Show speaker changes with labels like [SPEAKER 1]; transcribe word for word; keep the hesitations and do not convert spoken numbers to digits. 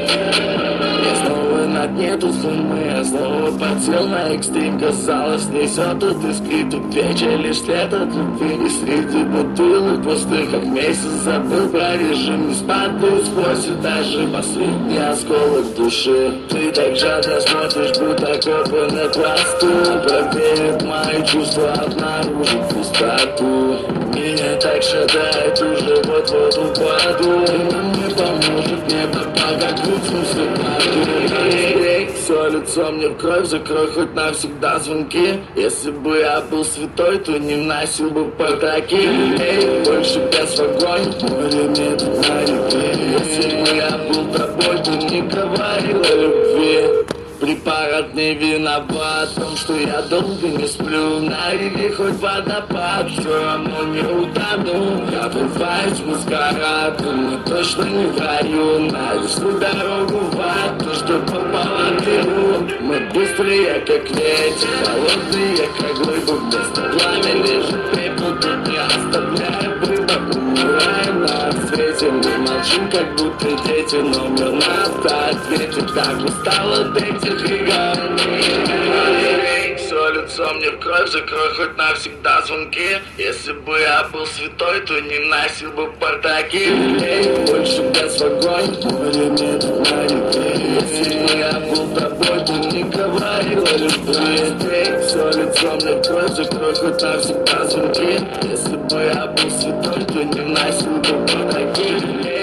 [SPEAKER 1] Я снова на дне суммы, я снова подсел на экстрим. Казалось, несет от тоски вечер, лишь след от любви. И среди бутылок пустых, как месяц забыл про режим. Не спадаю сквозь и даже последний осколок души. Ты так жадно смотришь, будто копы на хвосту. Проверит мои чувства, обнаружит пустоту. Меня так шатает, уже вот-вот упаду. Не поможет небо, пока крутимся в все лицо мне в кровь, закрой хоть навсегда звонки. Если бы я был святой, то не вносил бы патаки. Эй, больше без огонь, море нет на реке. Если бы я был тобой, то не говорил о любви. Препарат не виноват в том, что я долго не сплю. На реке хоть водопад, все равно не утону. Я врываюсь в маскарад, мы точно не в раю. Навесну дорогу в ад, то, что попало в дыру. Мы быстрые, как ветер, холодные, как глыбы. Вместо пламя лежит пепел, тут не оставляя выбор. Умираем на свете, мы молчим, как будто дети. Но мир на автоответе, так устал от этих игр. Все лицо мне в кровь, закрой хоть навсегда звонки. Если бы я был святой, то не носил бы портаки. Больше без огонь, море нет на реке. Если бы я был тобой, то не говорил о любви. Все лицо мне в кровь, закрой хоть навсегда звонки. Если бы я был святой, то не носил бы портаки.